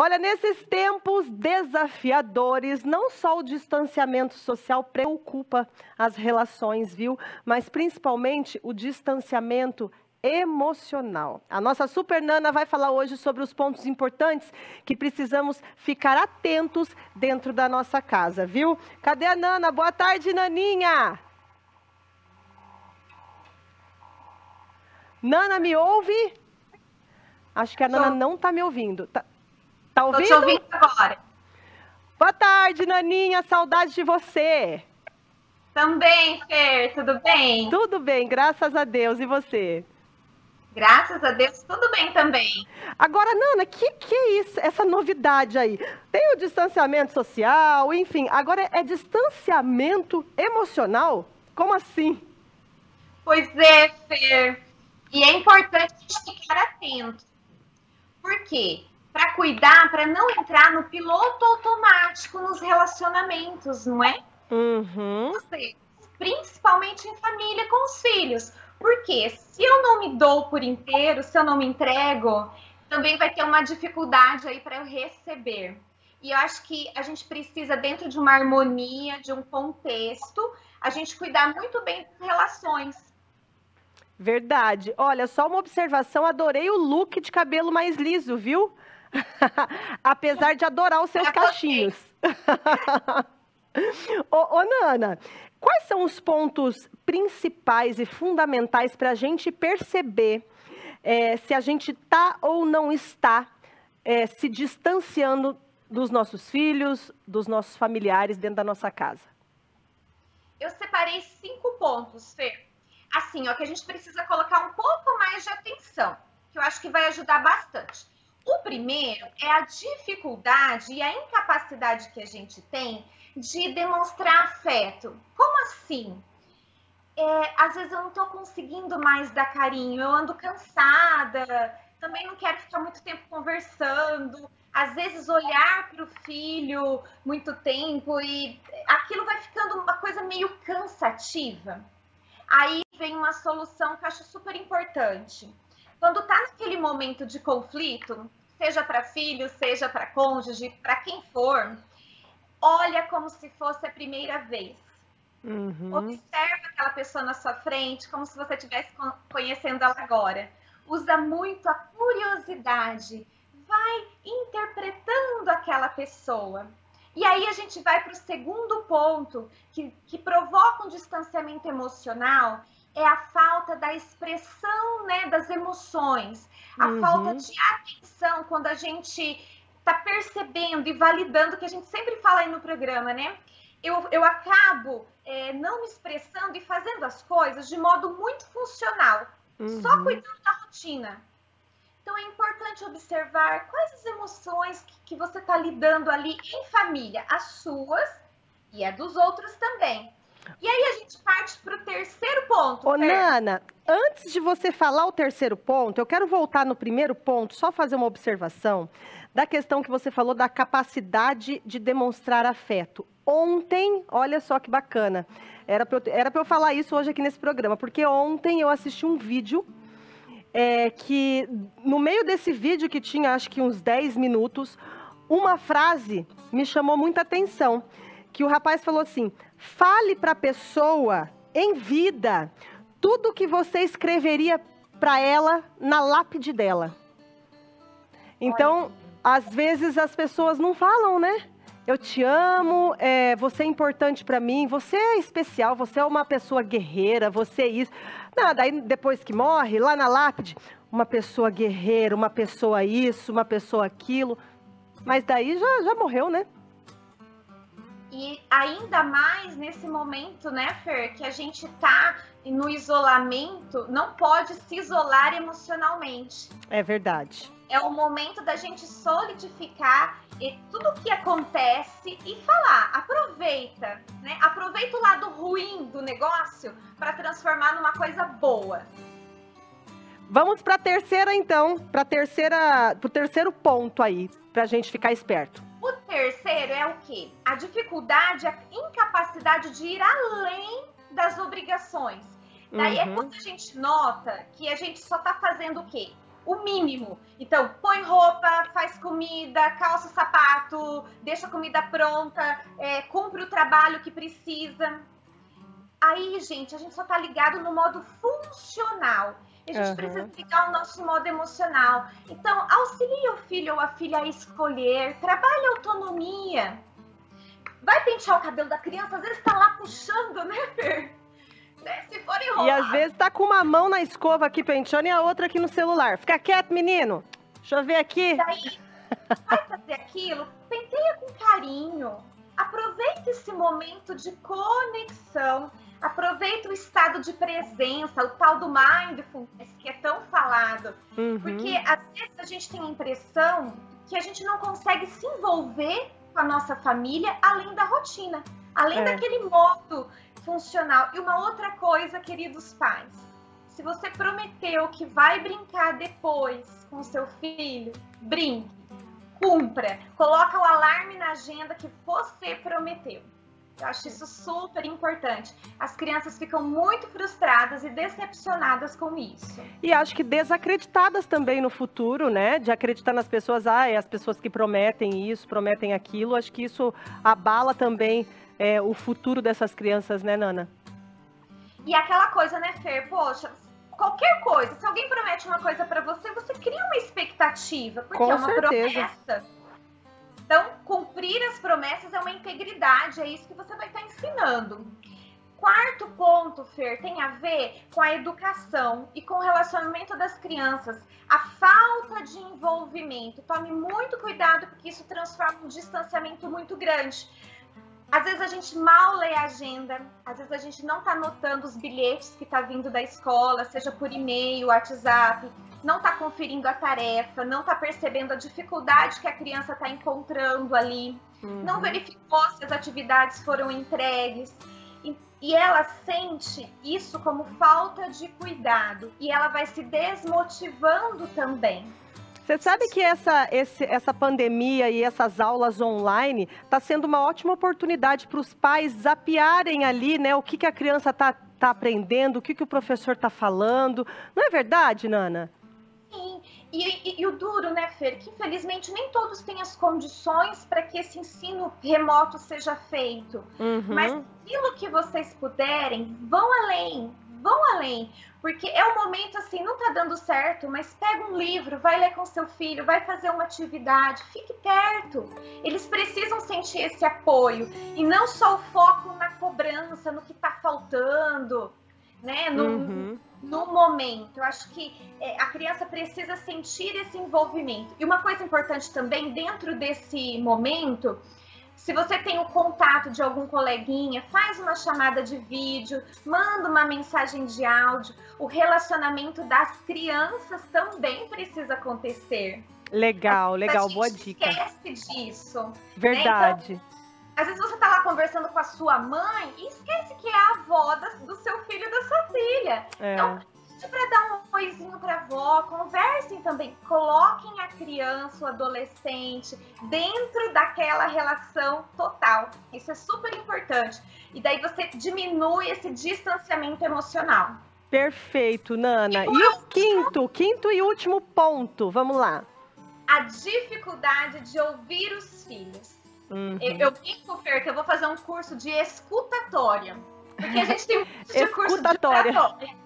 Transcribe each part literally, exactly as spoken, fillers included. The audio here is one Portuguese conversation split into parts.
Olha, nesses tempos desafiadores, não só o distanciamento social preocupa as relações, viu? Mas principalmente o distanciamento emocional. A nossa Super Nana vai falar hoje sobre os pontos importantes que precisamos ficar atentos dentro da nossa casa, viu? Cadê a Nana? Boa tarde, Naninha! Nana, me ouve? Acho que a Nana não está me ouvindo. Tá, tá ouvindo? Tô te ouvindo agora. Boa tarde, Naninha. Saudade de você. Também, Fer. Tudo bem? Tudo bem, graças a Deus. E você? Graças a Deus, tudo bem também. Agora, Nana, o que, que é isso, essa novidade aí? Tem o distanciamento social, enfim. Agora é distanciamento emocional? Como assim? Pois é, Fer. E é importante a gente ficar atento. Por quê? Para cuidar, para não entrar no piloto automático nos relacionamentos, não é? Uhum. Você, principalmente em família com os filhos. Porque se eu não me dou por inteiro, se eu não me entrego, também vai ter uma dificuldade aí para eu receber. E eu acho que a gente precisa, dentro de uma harmonia, de um contexto, a gente cuidar muito bem das relações. Verdade. Olha, só uma observação, adorei o look de cabelo mais liso, viu? Apesar de adorar os seus cachinhos. ô, ô, Nana, quais são os pontos principais e fundamentais para a gente perceber é, se a gente está ou não está é, se distanciando dos nossos filhos, dos nossos familiares dentro da nossa casa? Eu separei cinco pontos, Fer. Assim, ó, que a gente precisa colocar um pouco mais de atenção, que eu acho que vai ajudar bastante. O primeiro é a dificuldade e a incapacidade que a gente tem de demonstrar afeto. Como assim? É, às vezes eu não estou conseguindo mais dar carinho, eu ando cansada, também não quero ficar muito tempo conversando. Às vezes olhar para o filho muito tempo e aquilo vai ficando uma coisa meio cansativa. Aí vem uma solução que eu acho super importante. Quando está naquele momento de conflito, seja para filho, seja para cônjuge, para quem for, olha como se fosse a primeira vez. Uhum. Observa aquela pessoa na sua frente, como se você estivesse conhecendo ela agora. Usa muito a curiosidade. Vai interpretando aquela pessoa. E aí a gente vai para o segundo ponto, que, que provoca um distanciamento emocional, é a falta da expressão, né, das emoções. A uhum. falta de atenção, quando a gente está percebendo e validando, que a gente sempre fala aí no programa, né? Eu, eu acabo é, não me expressando e fazendo as coisas de modo muito funcional, uhum. só cuidando da rotina. Então, é importante observar quais as emoções que, que você está lidando ali em família, as suas e a dos outros também. E aí, a gente parte para o terceiro ponto. Ô, Fer. Nana, antes de você falar o terceiro ponto, eu quero voltar no primeiro ponto, só fazer uma observação da questão que você falou da capacidade de demonstrar afeto. Ontem, olha só que bacana, era para eu, era para eu falar isso hoje aqui nesse programa, porque ontem eu assisti um vídeo É que no meio desse vídeo, que tinha acho que uns dez minutos, uma frase me chamou muita atenção, que o rapaz falou assim: fale para a pessoa em vida tudo que você escreveria para ela na lápide dela. Então, às vezes as pessoas não falam, né? Eu te amo, é, você é importante para mim, você é especial, você é uma pessoa guerreira, você é isso. Nada, aí depois que morre, lá na lápide, uma pessoa guerreira, uma pessoa isso, uma pessoa aquilo. Mas daí já, já morreu, né? E ainda mais nesse momento, né, Fer, que a gente tá no isolamento, não pode se isolar emocionalmente. É verdade. É o momento da gente solidificar tudo o que acontece e falar, aproveita, né? Aproveita o lado ruim do negócio para transformar numa coisa boa. Vamos para a terceira, então, para terceira, pro terceiro ponto aí, para a gente ficar esperto. O terceiro é o quê? A dificuldade, a incapacidade de ir além das obrigações. Daí uhum. é quando a gente nota que a gente só está fazendo o quê? o mínimo. Então, põe roupa, faz comida, calça o sapato, deixa a comida pronta, é, cumpre o trabalho que precisa. Aí, gente, a gente só tá ligado no modo funcional. E a gente uhum. precisa ligar o nosso modo emocional. Então, auxilia o filho ou a filha a escolher, trabalhe a autonomia. Vai pentear o cabelo da criança, às vezes tá lá puxando, né, Fer? Né? Se for enrolar. E às vezes tá com uma mão na escova aqui penteando e a outra aqui no celular. Fica quieto, menino. Deixa eu ver aqui. Daí, vai fazer aquilo, penteia com carinho. Aproveita esse momento de conexão. Aproveita o estado de presença, o tal do mindfulness que é tão falado. Uhum. Porque às vezes a gente tem a impressão que a gente não consegue se envolver com a nossa família além da rotina, além é. daquele modo funcional. E uma outra coisa, queridos pais, se você prometeu que vai brincar depois com o seu filho, brinque, cumpra, coloca o alarme na agenda que você prometeu. Eu acho isso super importante. As crianças ficam muito frustradas e decepcionadas com isso. E acho que desacreditadas também no futuro, né? De acreditar nas pessoas, ah, é as pessoas que prometem isso, prometem aquilo. Acho que isso abala também é, o futuro dessas crianças, né, Nana? E aquela coisa, né, Fer? Poxa, qualquer coisa, se alguém promete uma coisa pra você, você cria uma expectativa, porque com é uma certeza. promessa. Então, cumprir as promessas é uma integridade, é isso que você vai estar ensinando. Quarto ponto, Fer, tem a ver com a educação e com o relacionamento das crianças. A falta de envolvimento. Tome muito cuidado, porque isso transforma um distanciamento muito grande. Às vezes a gente mal lê a agenda, às vezes a gente não está anotando os bilhetes que está vindo da escola, seja por e-mail, WhatsApp, não está conferindo a tarefa, não está percebendo a dificuldade que a criança está encontrando ali, uhum. não verificou se as atividades foram entregues. E, e ela sente isso como falta de cuidado e ela vai se desmotivando também. Você sabe que essa, esse, essa pandemia e essas aulas online está sendo uma ótima oportunidade para os pais zapearem ali, né, o que, que a criança está tá aprendendo, o que, que o professor está falando. Não é verdade, Nana? Sim, e, e, e o duro, né, Fer, que infelizmente nem todos têm as condições para que esse ensino remoto seja feito. Uhum. Mas aquilo que vocês puderem, vão além, vão além. Porque é um momento assim, não tá dando certo, mas pega um livro, vai ler com seu filho, vai fazer uma atividade, fique perto. Eles precisam sentir esse apoio e não só o foco na cobrança, no que tá faltando, né? No, uhum. no momento. Eu acho que é, a criança precisa sentir esse envolvimento. E uma coisa importante também, dentro desse momento, se você tem o contato de algum coleguinha, faz uma chamada de vídeo, manda uma mensagem de áudio. O relacionamento das crianças também precisa acontecer. Legal, legal, boa dica. Esquece disso. Verdade. Né? Então, às vezes você tá lá conversando com a sua mãe e esquece que é a avó do seu filho e da sua filha. É. Então, para dar um oizinho para a avó, conversem também, coloquem a criança, o adolescente dentro daquela relação total. Isso é super importante. E daí você diminui esse distanciamento emocional. Perfeito, Nana. E, e o quinto, quinto e último ponto, vamos lá. A dificuldade de ouvir os filhos. Uhum. Eu, eu brinco, Fer, que eu vou fazer um curso de escutatória. Porque a gente tem um curso de curso de escutatória.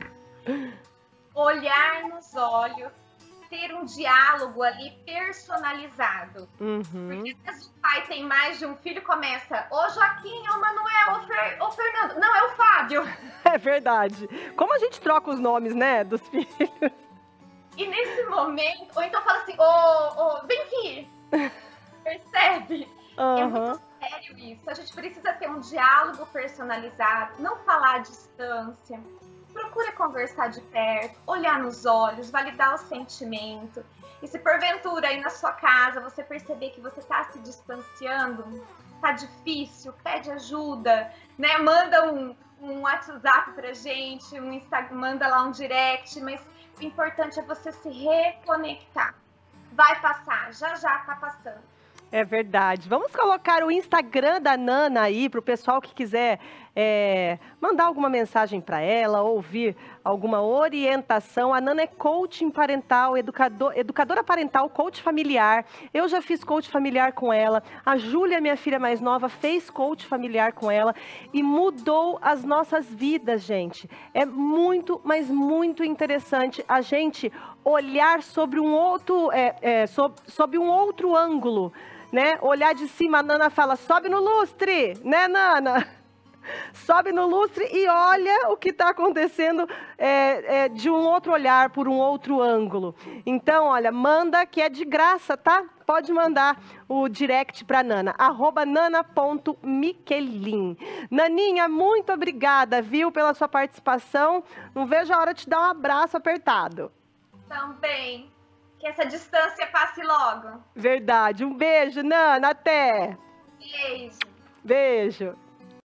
Olhar nos olhos, ter um diálogo ali personalizado. Uhum. Porque às vezes o pai tem mais de um filho, começa, ô Joaquim, ô Manuel, ô, Fer, ô Fernando. Não, é o Fábio. É verdade. Como a gente troca os nomes, né, dos filhos. E nesse momento, ou então fala assim, ô, ô, vem aqui. Percebe? Uhum. É muito sério isso. A gente precisa ter um diálogo personalizado, não falar à distância. Procure conversar de perto, olhar nos olhos, validar o sentimento. E se porventura aí na sua casa você perceber que você está se distanciando, tá difícil, pede ajuda, né? Manda um, um WhatsApp pra gente, um Instagram, manda lá um direct, mas o importante é você se reconectar. Vai passar, já já tá passando. É verdade. Vamos colocar o Instagram da Nana aí para o pessoal que quiser é, mandar alguma mensagem para ela, ouvir alguma orientação. A Nana é coaching parental, educador, educadora parental, coach familiar. Eu já fiz coach familiar com ela. A Júlia, minha filha mais nova, fez coach familiar com ela e mudou as nossas vidas, gente. É muito, mas muito interessante a gente olhar sobre um outro, é, é, sob, sob um outro ângulo. Né? Olhar de cima, a Nana fala, sobe no lustre, né, Nana? Sobe no lustre e olha o que está acontecendo é, é, de um outro olhar, por um outro ângulo. Então, olha, manda que é de graça, tá? Pode mandar o direct para Nana, arroba nana ponto miquelin. Naninha, muito obrigada, viu, pela sua participação. Não vejo a hora de te dar um abraço apertado. Também. Que essa distância passe logo. Verdade. Um beijo, Nana. Até. Beijo. Beijo.